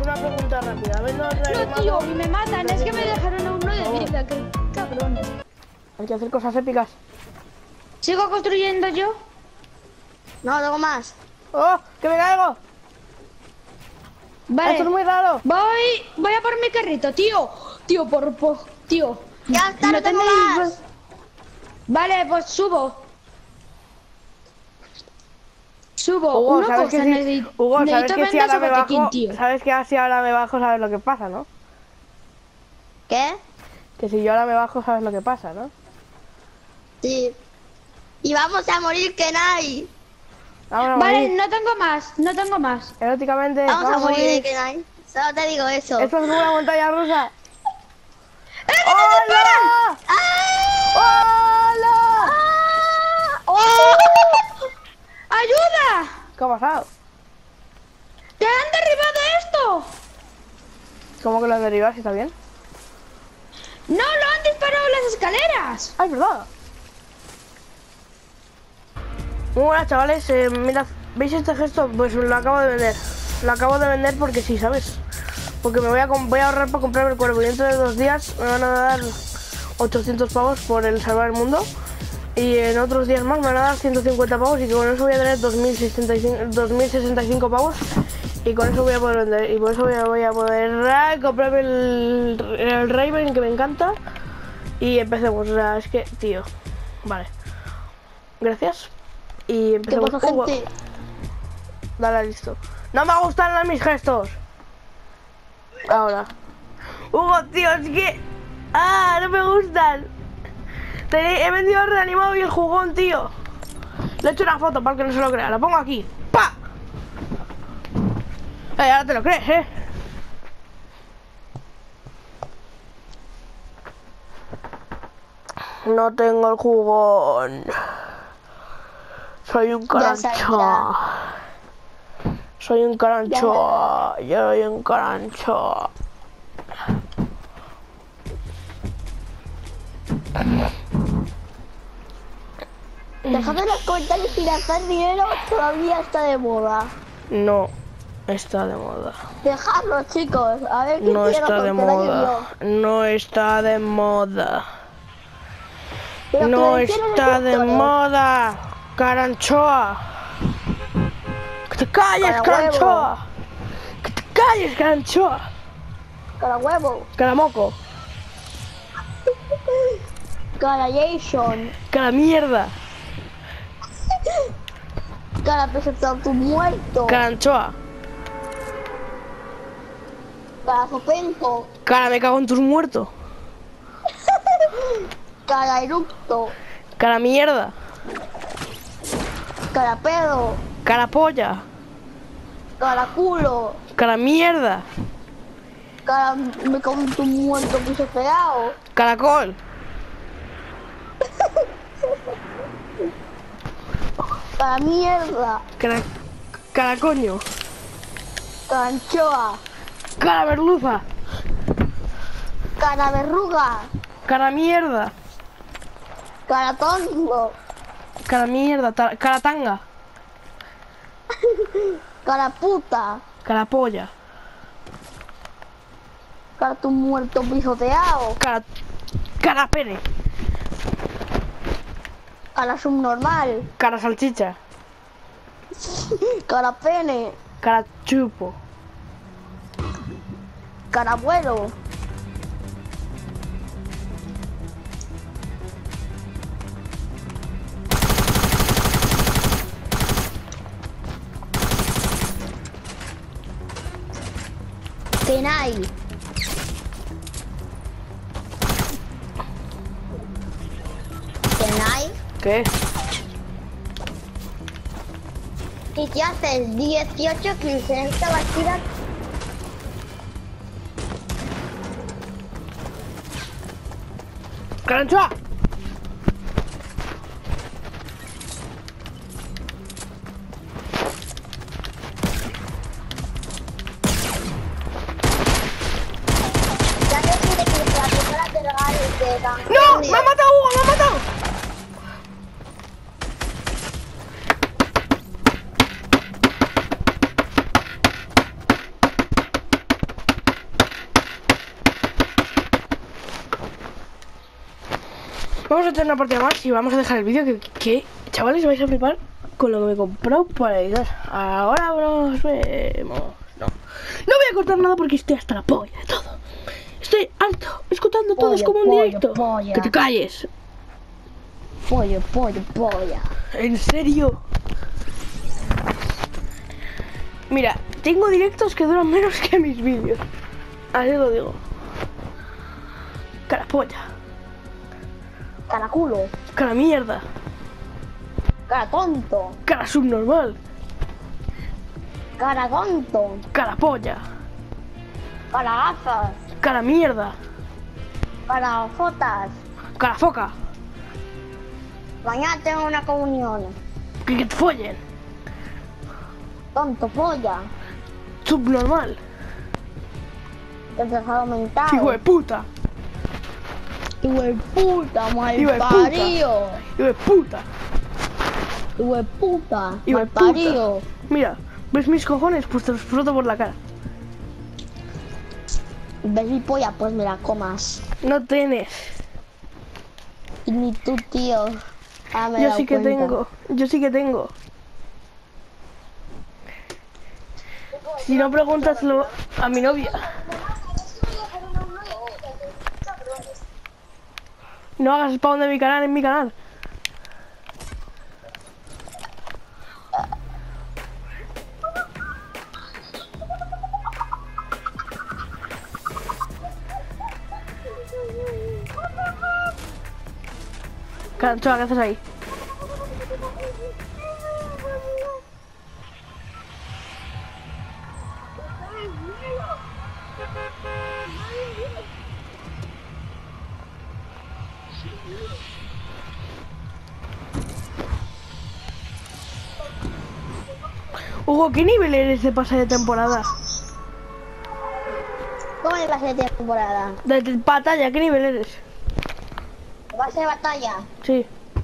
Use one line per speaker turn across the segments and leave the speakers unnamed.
una pregunta rápida. ¿Ves los Reyes
No, tío,
Magos?
y me matan. Es que me dejaron a uno de vida. Qué cabrón.
Hay que hacer cosas épicas.
¿Sigo construyendo yo?
No, tengo más.
¡Oh! ¡Que me caigo!
Vale.
Esto es muy raro.
Voy a por mi carrito, tío. Tío, tío.
Ya está, no tengo más.
Vale, pues subo. Subo.
Hugo,
Una
¿sabes
cosa,
que si, Hugo, ¿sabes
necesito
que si
vendas
ahora
o
me
botiquín,
bajo?
tío.
¿Sabes que si ahora me bajo sabes lo que pasa, no?
¿Qué?
Que si yo ahora me bajo sabes lo que pasa, ¿no?
Sí. Y vamos a morir, Kenai.
Vamos a
Vale,
morir.
no tengo más.
Eróticamente,
Vamos a morir, Kenai. Solo te digo eso.
Esto es una montaña rusa.
¡Que te disparan!
¡Hola!
¡Oh!
¡Ayuda!
¿Qué ha pasado?
¡Te han derribado esto!
¿Cómo que lo derribas? ¿Está bien?
¡No, lo han disparado las escaleras!
¡Ay, verdad! Muy buenas, chavales. Mirad, ¿veis este gesto? Pues lo acabo de vender. Lo acabo de vender porque sí, ¿sabes? Porque me voy a ahorrar para comprarme el cuervo. Y dentro de 2 días me van a dar 800 pavos por el salvar el mundo. Y en otros días más me van a dar 150 pavos. Y con eso voy a tener 2065 pavos. Y con eso voy a poder vender. Y por eso voy a poder comprarme el Raven, que me encanta. Y empecemos. O sea, es que, tío. Vale. Gracias. Y
¿Qué
empecemos.
pasa, gente?
Dale, listo. No me gustan mis gestos. Ahora. Hugo, tío, es que... ¡Ah! No me gustan. He vendido el reanimado y el jugón, tío. Le he hecho una foto para que no se lo crea. La pongo aquí. ¡Pa! Ahora te lo crees, ¿eh? No tengo el jugón. Soy un carancho. Soy un carancho. Yo soy un carancho.
Dejadme en los comentarios si gastar dinero todavía está de moda.
No está de moda.
Dejadlo, chicos. A ver quién
No
tiene
está
razón,
de
que la que
moda. No está de moda.
yo. Pero
No
que tienen
está de
suscriptores.
moda. Caranchoa. Que te calles,
Cara
caranchoa. Que te calles, caranchoa.
Cara huevo.
Caramoco.
Cara Jason.
Cara mierda.
Cara presentado tu muerto.
Caranchoa.
Cara Zopenco.
Cara me cago en tus muertos.
Cara eructo.
Cara mierda.
Cara pedo.
Cara polla.
Cara culo.
Cara mierda.
Cara me cago en tu muerto pisoteado.
Caracol.
Cara mierda.
Cara coño.
Cara anchoa.
Cara merluza.
Cara verruga.
Cara mierda.
Cara tonto.
Cara mierda. Cara tanga.
Cara puta.
Cara polla.
Cara tu muerto pisoteado.
Cara pene.
Cara subnormal.
Cara salchicha.
Cara pene.
Cara chupo.
Cara abuelo. Kenai. Kenai.
¿Qué?
¿Y qué haces? 18 kills en esta partida.
¡Caranchoa!
Ya que tiene que la primera te regalo de tan
¡No! ¡Me ha matado Hugo! ¡Me ha matado! meter una partida más y vamos a dejar el vídeo que chavales, vais a flipar con lo que me he comprado para editar. Ahora nos vemos. No voy a cortar nada porque estoy hasta la polla de todo. Estoy harto, escuchando todos como un directo. Que te calles.
Polla.
¿En serio? Mira, tengo directos que duran menos que mis vídeos. Así lo digo. Cara polla.
Cara culo.
Cara mierda.
Cara tonto.
Cara subnormal.
Cara tonto.
Cara polla.
Cara gafas.
Cara mierda.
Cara fotas.
Cara foca.
Mañana tengo una comunión.
Que te follen.
Tonto polla.
Subnormal.
Retrasado mental.
Hijo de puta.
Hijo de puta, mal
Hijo de puta.
parido.
Hijo de puta.
Hijo de puta,
Hijo de
mal parido.
puta. Mira, ¿ves mis cojones? Pues te los froto por la cara.
¿Ves mi polla? Pues me la comas.
No tienes.
Y ni tú, tío. Ah, me he
Yo
dado
sí que
cuenta.
tengo. Yo sí que tengo. Si no, pregúntaselo a mi novia. No hagas spawn de mi canal en mi canal. Chaval, ¿qué haces ahí? Hugo, ¿qué nivel eres de pase de temporada?
¿Cómo le pase de temporada?
De batalla, ¿qué nivel eres?
¿Base de batalla?
Sí.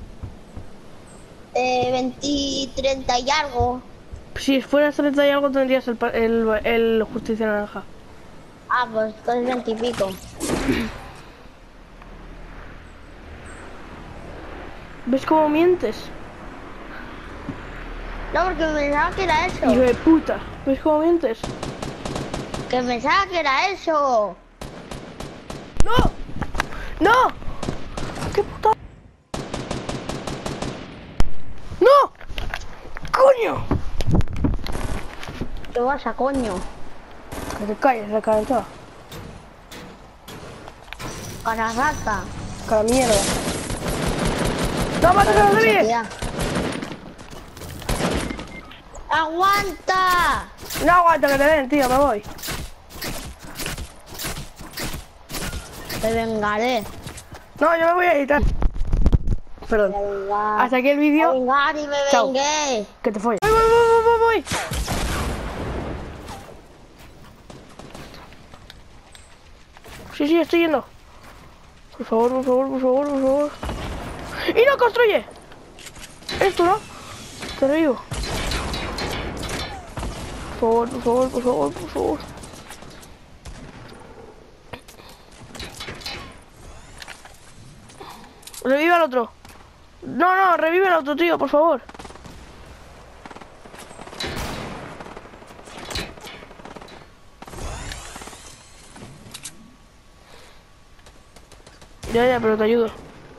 20, 30 y algo.
Si fueras 30 y algo tendrías el justicia naranja.
Ah, pues entonces 20 y pico.
¿Ves cómo mientes?
No, porque pensaba que era eso.
Hijo de puta. ¿Ves cómo mientes?
Que pensaba que era eso.
¡No! ¡No! ¡Qué puta! ¡No! ¡Coño!
¿Qué vas a coño?
Que te calles, la calentada.
Cara rata.
Cara mierda. ¡No mates a los débiles!
Tía. ¡Aguanta!
No aguanta que te den, tío, me voy.
Te vengaré.
No, yo me voy a editar. Perdón.
Vengar.
Hasta aquí el vídeo.
Vengar y me
Chao.
vengué.
Que te folles. Voy. Sí, estoy yendo. Por favor. ¡Y no construye! Esto, ¿no? Te revivo. Por favor. Revive al otro. No, revive al otro, tío, por favor. Ya, pero te ayudo.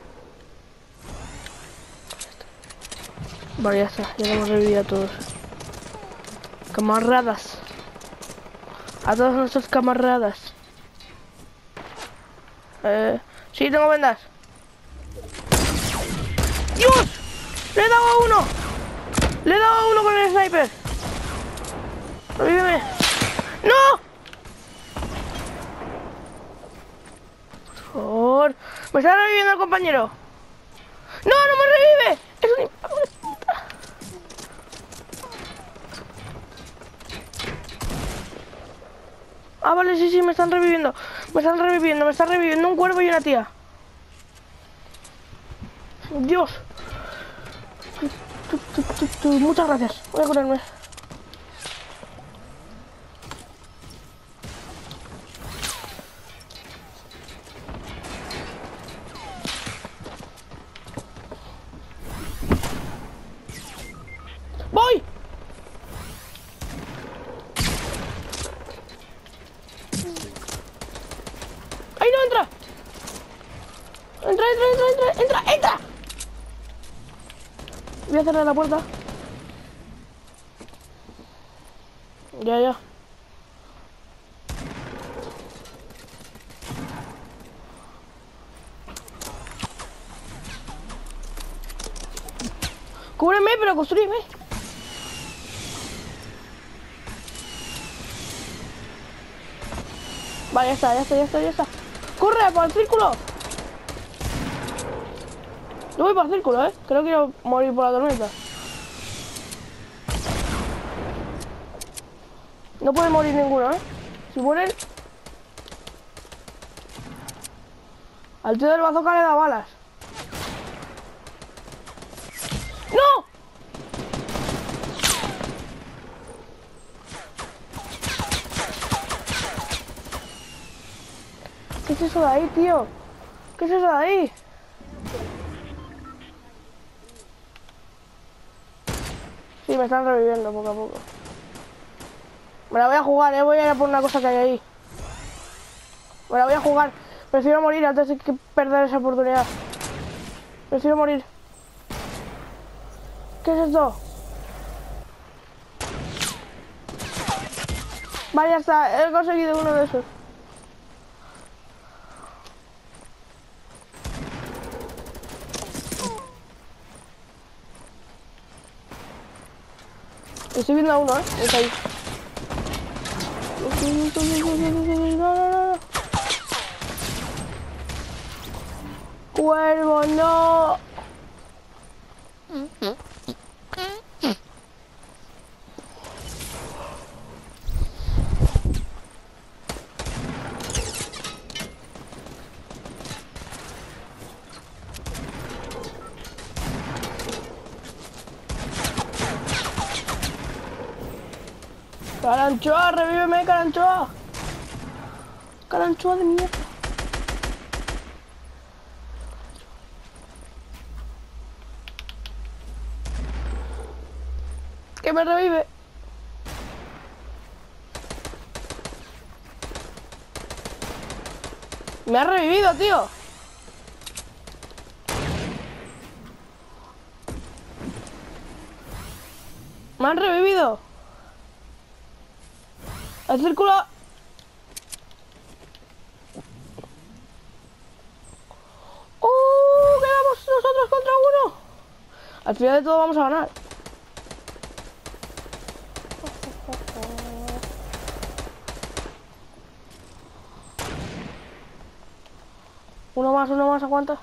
Vale, ya está. Ya lo hemos revivido a todos. Camaradas. A todos nuestros camaradas. Sí, tengo vendas. ¡Dios! ¡Le he dado a uno! ¡Le he dado a uno con el sniper! ¡Revíveme! ¡No! Por favor. Me está reviviendo el compañero. ¡No me revive! Es un... Ah, vale, sí, me están reviviendo. Me están reviviendo un cuervo y una tía. Dios. Muchas gracias. Voy a curarme. cerrar la puerta. Ya. Cúbreme, pero construyeme. Vale, ya está. ¡Corre para el círculo! Yo voy para el círculo, que no quiero morir por la tormenta. No puede morir ninguno, Si mueren... Al tío del bazooka le da balas. ¡No! ¿Qué es eso de ahí, tío? ¿Qué es eso de ahí? Sí, me están reviviendo poco a poco. Me la voy a jugar, voy a ir a por una cosa que hay ahí. Me la voy a jugar. Prefiero morir antes de que perder esa oportunidad. Prefiero morir. ¿Qué es esto? Vale, ya está. He conseguido uno de esos. Estoy viendo a uno, está ahí. No. Cuervo, no. Caranchoa, revíveme, Caranchoa. Caranchoa de mierda. Que me revive. Me ha revivido, tío. Me han revivido. El círculo. Quedamos nosotros contra uno. Al final de todo vamos a ganar. Uno más, aguanta.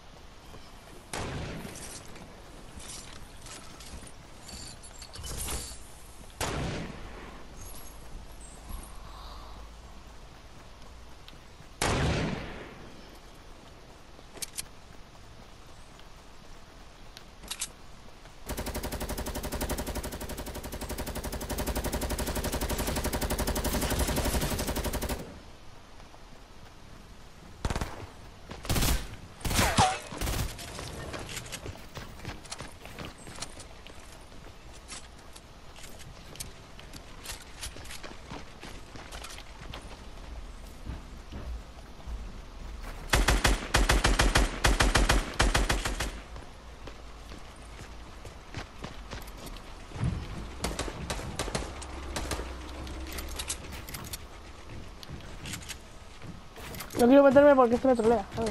No quiero meterme porque esto me trolea, ¿sabes?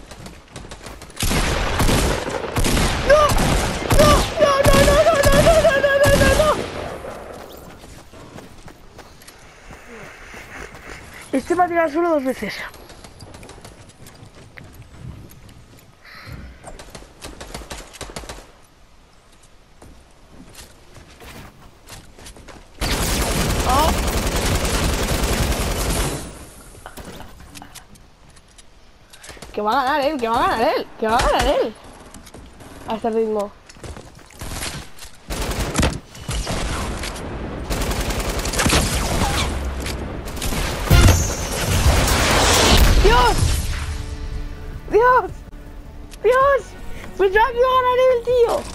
¡No! Este me ha tirado solo 2 veces. Que va a ganar él, que va a ganar él. A este ritmo. ¡Dios! Pensaba que iba a ganar él, tío.